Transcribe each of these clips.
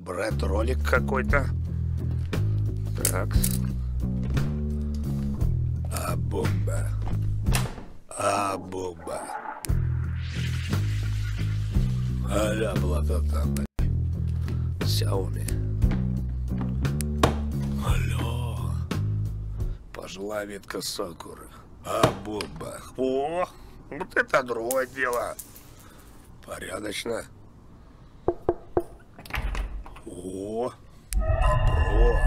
Бред-ролик какой-то. Так. А-бомба. А-бомба. А-ля блатата. Xiaomi. Алло. Пошла ветка сакуры. А-бомба. О, вот это другое дело. Порядочно. О, добро.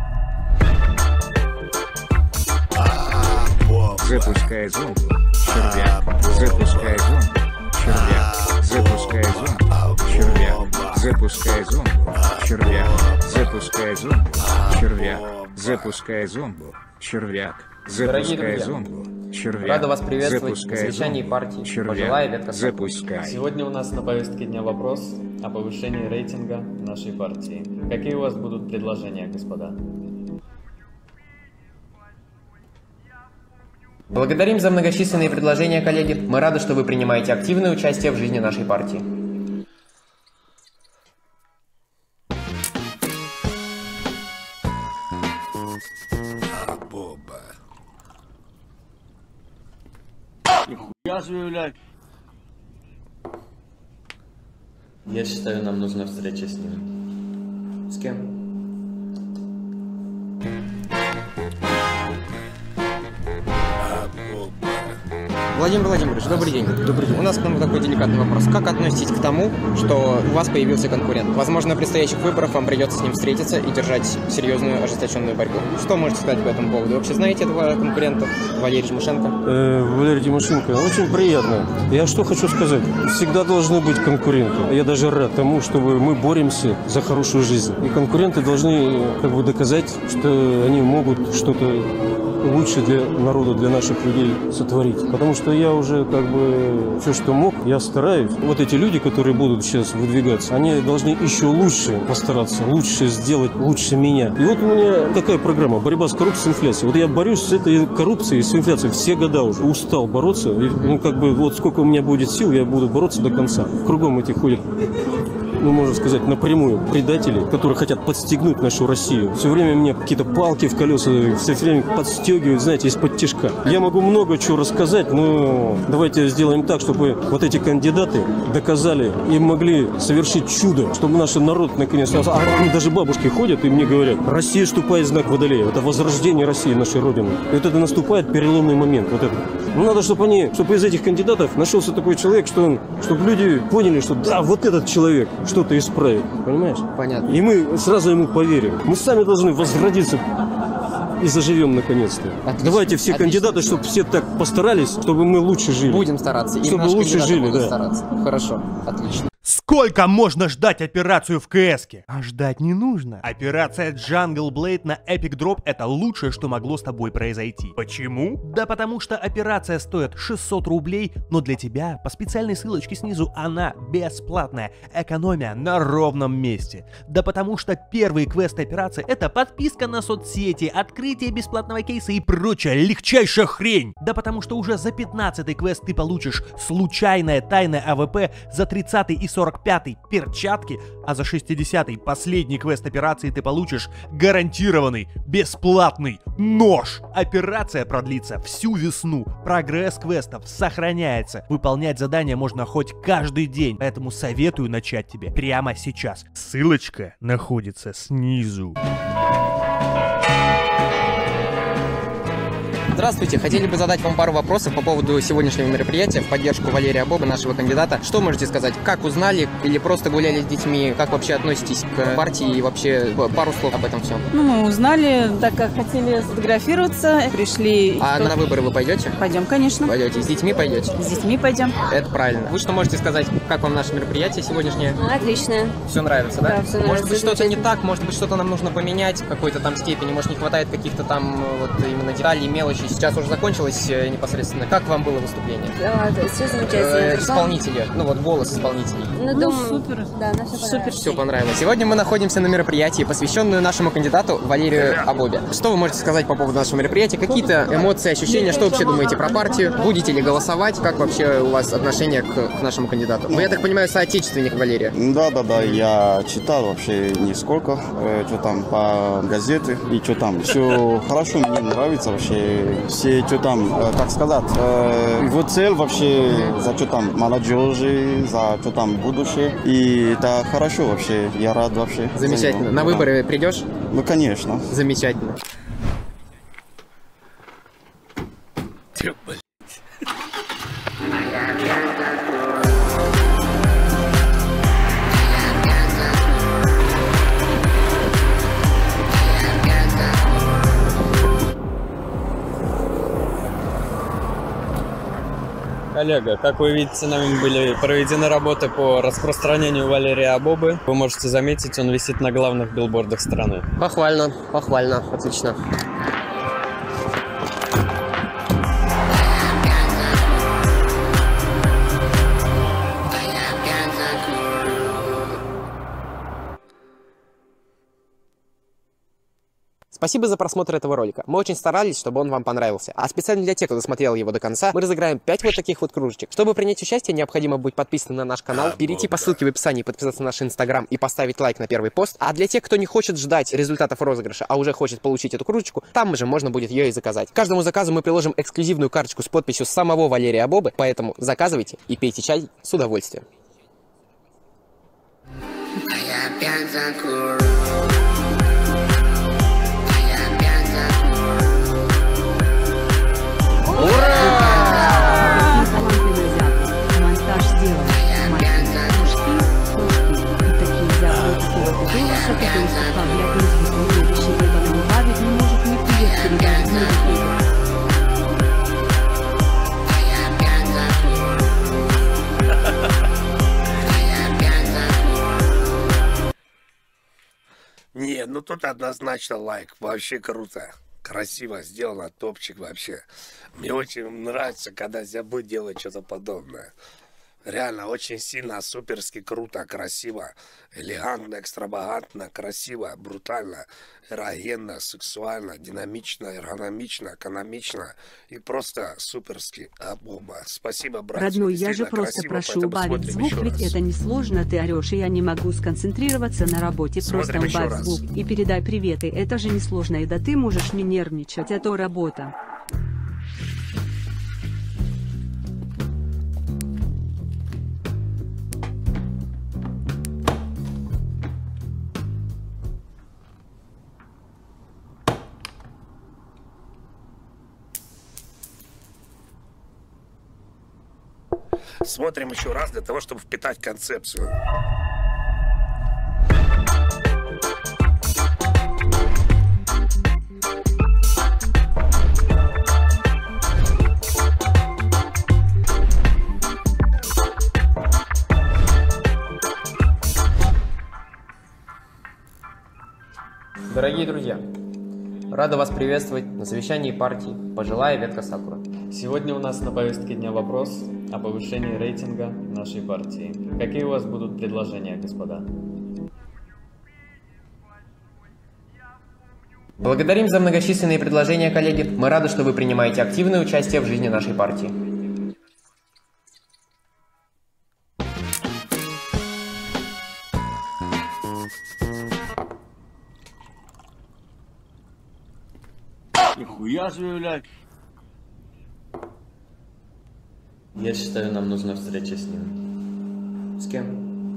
Запускай зомбу, червяк. Запускай зомбу, червяк. Запускай зомбу, червяк. Запускай зомбу, червяк. Запускай зомбу, червяк. Запускай зомбу, червяк. Запускай зомбу, червяк. Рада вас приветствовать на совещании партии. Пожилая ветка. Запускай. Сегодня у нас на повестке дня вопрос о повышении рейтинга нашей партии. Какие у вас будут предложения, господа? Благодарим за многочисленные предложения, коллеги. Мы рады, что вы принимаете активное участие в жизни нашей партии. Бомба. Я считаю, нам нужна встреча с ним. С кем? Владимир Владимирович, добрый день. Добрый день. У нас к нам такой деликатный вопрос. Как относитесь к тому, что у вас появился конкурент? Возможно, на предстоящих выборах вам придется с ним встретиться и держать серьезную ожесточенную борьбу. Что можете сказать по этому поводу? Вы вообще знаете этого конкурента, Валерий Тимошенко? Валерий Тимошенко, очень приятно. Я что хочу сказать? Всегда должны быть конкуренты. Я даже рад тому, чтобы мы боремся за хорошую жизнь. И конкуренты должны доказать, что они могут что-то лучше для народа, для наших людей сотворить. Потому что я уже все, что мог, я стараюсь. Вот эти люди, которые будут сейчас выдвигаться, они должны еще лучше постараться, лучше сделать, лучше меня. И вот у меня такая программа: борьба с коррупцией и инфляцией. Вот я борюсь с этой коррупцией, с инфляцией все года уже. Устал бороться. И, вот сколько у меня будет сил, я буду бороться до конца. Кругом эти ходят, можно сказать, напрямую предатели, которые хотят подстегнуть нашу Россию. Все время мне какие-то палки в колеса, все время подстегивают, знаете, из-под тишка. Я могу много чего рассказать, но давайте сделаем так, чтобы вот эти кандидаты доказали и могли совершить чудо, чтобы наш народ наконец-то... Даже бабушки ходят и мне говорят: Россия ступает в знак Водолея. Это возрождение России, нашей Родины. И вот это наступает переломный момент. Вот это. Надо, чтобы из этих кандидатов нашелся такой человек, чтобы люди поняли, что да, вот этот человек что-то исправит, понимаешь? Понятно. И мы сразу ему поверим. Мы сами должны возродиться и заживем наконец-то. Отлично. Давайте все кандидаты, чтобы все так постарались, чтобы мы лучше жили. Будем стараться. И чтобы лучше жили, да. Стараться. Хорошо, отлично. Сколько можно ждать операцию в КС-ке? А ждать не нужно. Операция Jungle Blade на Epic Drop — это лучшее, что могло с тобой произойти. Почему? Да потому что операция стоит 600 рублей, но для тебя по специальной ссылочке снизу она бесплатная. Экономия на ровном месте. Да потому что первый квест операции — это подписка на соцсети, открытие бесплатного кейса и прочая легчайшая хрень. Да потому что уже за 15-й квест ты получишь случайное тайное АВП, за 30-й и 45-й перчатки, а за 60-й последний квест операции ты получишь гарантированный бесплатный нож. Операция продлится всю весну. Прогресс квестов сохраняется. Выполнять задания можно хоть каждый день, поэтому советую начать тебе прямо сейчас. Ссылочка находится снизу. Здравствуйте, хотели бы задать вам пару вопросов по поводу сегодняшнего мероприятия в поддержку Валерия Боба, нашего кандидата. Что можете сказать? Как узнали или просто гуляли с детьми? Как вообще относитесь к партии и вообще пару слов об этом всем? Мы узнали, так как хотели сфотографироваться, пришли. А на выборы вы пойдете? Пойдем, конечно. Пойдете. С детьми пойдете? С детьми пойдем. Это правильно. Вы что можете сказать? Как вам наше мероприятие сегодняшнее? Отлично. Все нравится, да? Да, все нравится. Может быть, что-то не так, может быть, что-то нам нужно поменять в какой-то там степени, может, не хватает каких-то там вот именно деталей, мелочей, случае. Сейчас уже закончилось непосредственно. Как вам было выступление? Да, все замечательно. Исполнители, ну вот голос исполнителей. Ну, думаю, супер. Да, нам все понравилось. Все понравилось. Сегодня мы находимся на мероприятии, посвященную нашему кандидату Валерию Абобе. Что вы можете сказать по поводу нашего мероприятия? Какие-то эмоции, ощущения? Что вообще думаете про партию? Будете ли голосовать? Как вообще у вас отношение к нашему кандидату? Вы, я так понимаю, соотечественник Валерия. Да, я читал вообще нисколько, что там по газете и что там. Все хорошо, мне нравится вообще. Все, что там, как сказать, его цель вообще, за что там молодежи, за что там будущее. И это хорошо вообще, я рад вообще. Замечательно. На выборы придешь? Ну, конечно. Замечательно. Коллега, как вы видите, нами были проведены работы по распространению Валерия Абобы. Вы можете заметить, он висит на главных билбордах страны. Похвально, отлично. Спасибо за просмотр этого ролика. Мы очень старались, чтобы он вам понравился. А специально для тех, кто досмотрел его до конца, мы разыграем 5 вот таких вот кружечек. Чтобы принять участие, необходимо быть подписанным на наш канал, перейти по ссылке в описании, подписаться на наш инстаграм и поставить лайк на первый пост. А для тех, кто не хочет ждать результатов розыгрыша, а уже хочет получить эту кружечку, там же можно будет ее и заказать. К каждому заказу мы приложим эксклюзивную карточку с подписью самого Валерия Абобы, поэтому заказывайте и пейте чай с удовольствием. Монтаж сделан. И такие взяты такого голоса, который составляет из следующего, потом Павел не может не приехать передать. Не, ну тут однозначно лайк. Вообще круто. Красиво сделано, топчик вообще. Мне очень нравится, когда Зябы делает что-то подобное. Реально, очень сильно, суперски, круто, красиво, элегантно, экстравагантно, красиво, брутально, эрогенно, сексуально, динамично, эргономично, экономично и просто суперски. Абоба. Спасибо, братья. Родной, я же просто красиво, прошу убавить звук, ведь это несложно, ты орешь, и я не могу сконцентрироваться на работе, Смотрим просто убавь раз. звук и передай приветы, это же несложно, и да ты можешь не нервничать, а то работа. Смотрим еще раз для того, чтобы впитать концепцию. Дорогие друзья, рада вас приветствовать на совещании партии «Пожилая ветка Сакура». Сегодня у нас на повестке дня вопрос о повышении рейтинга нашей партии. Какие у вас будут предложения, господа? Благодарим за многочисленные предложения, коллеги. Мы рады, что вы принимаете активное участие в жизни нашей партии. Нихуя себе, блядь. Я считаю, нам нужна встреча с ним. С кем?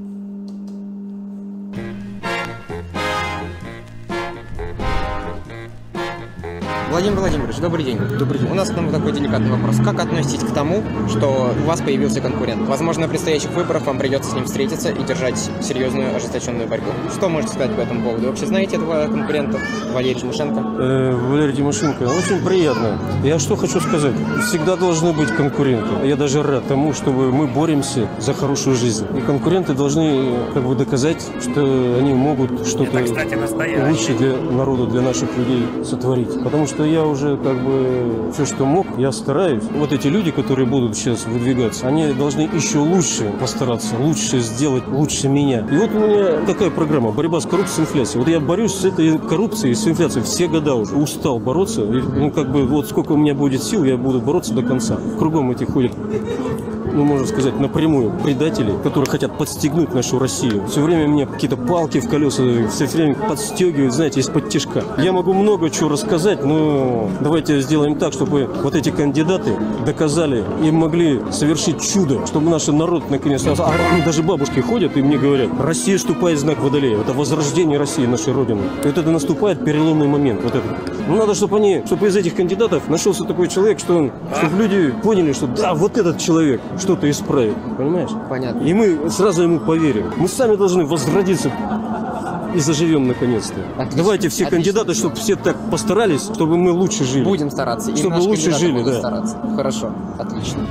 Владимир Владимирович, добрый день. Добрый день. У нас к нам такой деликатный вопрос. Как относитесь к тому, что у вас появился конкурент? Возможно, на предстоящих выборах вам придется с ним встретиться и держать серьезную ожесточенную борьбу. Что можете сказать по этому поводу? Вы вообще знаете этого конкурента, Валерия Тимошенко? Валерий Тимошенко, очень приятно. Я что хочу сказать? Всегда должны быть конкуренты. Я даже рад тому, что мы боремся за хорошую жизнь. И конкуренты должны как бы доказать, что они могут что-то лучше для народа, для наших людей сотворить. Потому что я уже как бы все, что мог, я стараюсь. Вот эти люди, которые будут сейчас выдвигаться, они должны еще лучше постараться, лучше сделать, лучше меня. И вот у меня такая программа: борьба с коррупцией и инфляцией. Вот я борюсь с этой коррупцией и с инфляцией все года уже. Устал бороться. И, ну, как бы, вот сколько у меня будет сил, я буду бороться до конца. Кругом эти ходят, ну, можно сказать, напрямую предатели, которые хотят подстегнуть нашу Россию. Все время мне какие-то палки в колеса, все время подстегивают, знаете, из-под тишка. Я могу много чего рассказать, но давайте сделаем так, чтобы вот эти кандидаты доказали и могли совершить чудо, чтобы наш народ наконец-то... Даже бабушки ходят и мне говорят: Россия ступает в знак Водолея. Это возрождение России, нашей Родины. И вот это наступает переломный момент. Вот это. Ну, надо, чтобы из этих кандидатов нашелся такой человек, чтобы люди поняли, что да, вот этот человек что-то исправит. Понимаешь? Понятно. И мы сразу ему поверим. Мы сами должны возродиться и заживем наконец-то. Отлично. Давайте все кандидаты, чтобы все так постарались, чтобы мы лучше жили. Будем стараться. И чтобы наши лучше кандидаты жили, будут да. стараться. Хорошо. Отлично.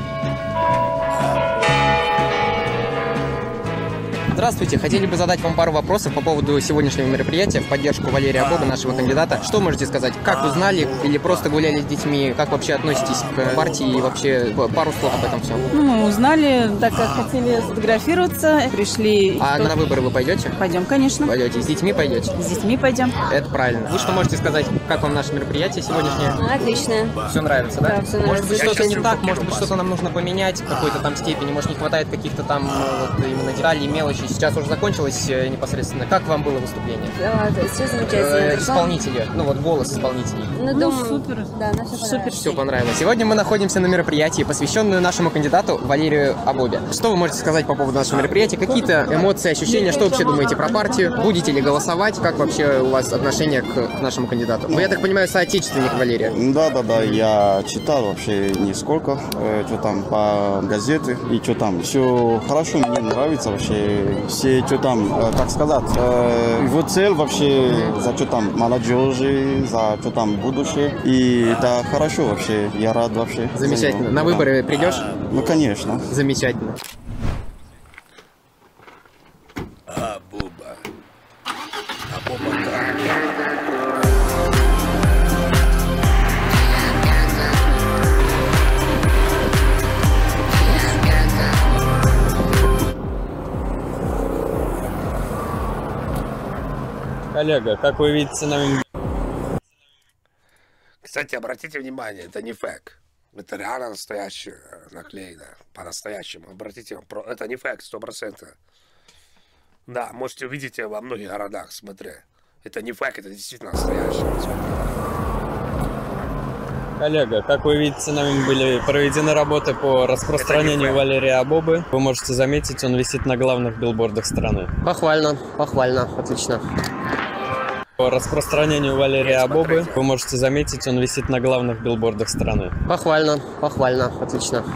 Здравствуйте, хотели бы задать вам пару вопросов по поводу сегодняшнего мероприятия в поддержку Валерия Абоба, нашего кандидата. Что можете сказать? Как узнали или просто гуляли с детьми? Как вообще относитесь к партии и вообще пару слов об этом всем? Ну, узнали, так как хотели сфотографироваться, пришли. А на выборы вы пойдете? Пойдем, конечно. Пойдете. С детьми пойдете? С детьми пойдем. Это правильно. Вы что можете сказать, как вам наше мероприятие сегодняшнее? Отлично. Все нравится, да? Да, все Может нравится. быть, что-то не так, может быть, что-то нам нужно поменять в какой-то там степени, может, не хватает каких-то там вот, именно деталей, мелочей. Сейчас уже закончилось непосредственно. Как вам было выступление? Да, все замечательно. Исполнители, ну вот голос исполнителей. Ну, думаю, супер. Да, нам все понравилось. Все понравилось. Сегодня мы находимся на мероприятии, посвященную нашему кандидату Валерию Абобе. Что вы можете сказать по поводу нашего мероприятия? Какие-то эмоции, ощущения? Что вообще думаете про партию? Будете ли голосовать? Как вообще у вас отношение к нашему кандидату? Вы, я так понимаю, соотечественник Валерия. Да, я читал вообще несколько, что там по газете и что там. Все хорошо, мне нравится вообще. Все, что там, как сказать, его цель вообще, за что там молодежи, за что там будущее. И это хорошо вообще, я рад вообще. Замечательно. На выборы придешь? Ну, конечно. Замечательно. Абоба. Абоба, да. Коллега, как вы видите, нам... Кстати, обратите внимание, это не фейк. Это реально настоящее наклеено. По-настоящему. Обратите, это не фейк, 100%. Да, можете увидеть во многих городах, смотри. Это не фейк, это действительно настоящее. Коллега, как вы видите, нами были проведены работы по распространению Валерия Абобы. Вы можете заметить, он висит на главных билбордах страны. Похвально, похвально, отлично. По распространению Валерия Абобы, вы можете заметить, он висит на главных билбордах страны. Похвально, похвально, отлично.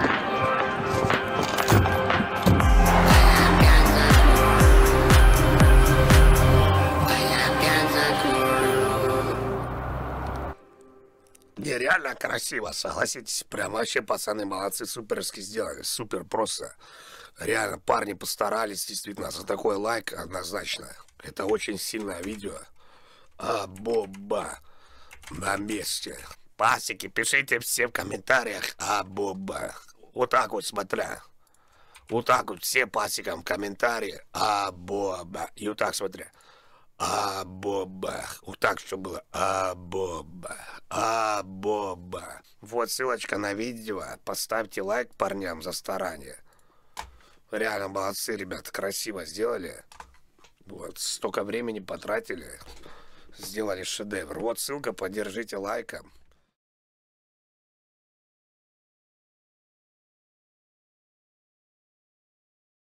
Нереально красиво, согласитесь. Прям вообще пацаны молодцы, суперски сделали. Супер просто. Реально, парни постарались, действительно, за такой лайк однозначно. Это очень сильное видео. Абоба на месте. Пасики, пишите все в комментариях. Абоба. Вот так вот, смотря. Вот так вот все пасикам в комментарии. Абоба. И вот так смотря. Абоба. Вот так, что было. Абоба. Абоба. Вот ссылочка на видео. Поставьте лайк парням за старание. Реально молодцы, ребята. Красиво сделали. Вот. Столько времени потратили. Сделали шедевр. Вот ссылка. Поддержите лайком.